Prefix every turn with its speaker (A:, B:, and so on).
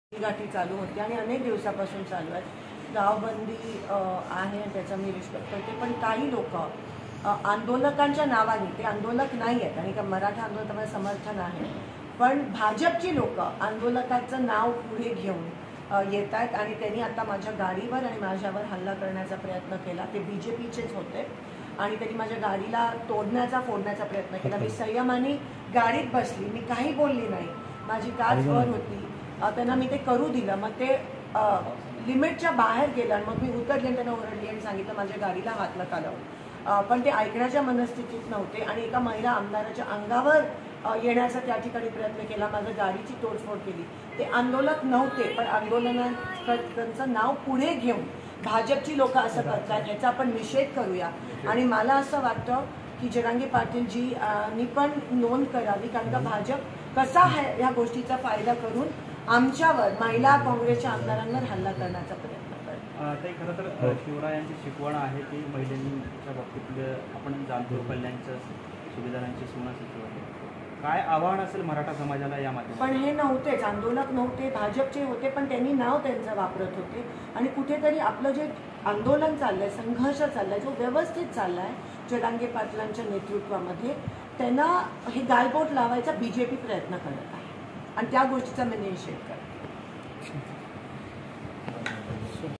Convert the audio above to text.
A: गाठी चालू होती आणि अनेक दिवसापासून चालू आहेत. गावबंदी आहे त्याचा मी रिस्पेक्ट करते, पण काही लोक आंदोलकांच्या नावाने, ते आंदोलक नाही आहेत आणि का मराठा आंदोलकांना समर्थन आहे, पण भाजपची लोक आंदोलकाचं नाव पुढे घेऊन येत आहेत आणि त्यांनी आता माझ्या गाडीवर आणि माझ्यावर हल्ला करण्याचा प्रयत्न केला. ते BJPचेच होते आणि त्यांनी माझ्या गाडीला फोडण्याचा प्रयत्न केला. मी संयमाने गाडीत बसली, मी काही बोलली नाही, माझी काच वर होती, त्यांना मी ते करू दिलं. मग ते लिमिटच्या बाहेर गेलं आणि मग मी उतरले आणि त्यांना ओरडली आणि सांगितलं माझ्या गाडीला हात नका लावू. पण ते ऐकण्याच्या मनस्थितीत नव्हते आणि एका महिला आमदाराच्या अंगावर येण्याचा त्या ठिकाणी प्रयत्न केला, माझ्या गाडीची तोडफोड केली. ते आंदोलक नव्हते, पण आंदोलनाचं नाव पुढे घेऊन भाजपची लोक असं करतात, याचा आपण निषेध करूया. आणि मला असं वाटतं की जरांगे पाटीलजींनी पण नोंद करावी, कारण का भाजप कसा आहे या गोष्टीचा फायदा करून आमच्यावर, महिला काँग्रेसच्या आमदारांवर हल्ला करण्याचा प्रयत्न करतो.
B: ते खरं तर शिवरायांची शिकवण आहे की महिलांच्या बाबतीत आपण जाणतो कल्याणच्या सुविधांची सुनासाठी काय आव्हान असेल मराठा समाजाला या माध्यमात?
A: पण हे नव्हतेच, आंदोलक नव्हते, भाजपचे होते, पण त्यांनी नाव त्यांचं वापरत होते आणि कुठेतरी आपलं जे आंदोलन चाललंय, संघर्ष चाललाय, जो व्यवस्थित चाललाय जरांगे पाटलांच्या नेतृत्वामध्ये, त्यांना हे गालबोट लावायचा BJP प्रयत्न करत आहे आणि त्या गोष्टीचा मी निषेध करते.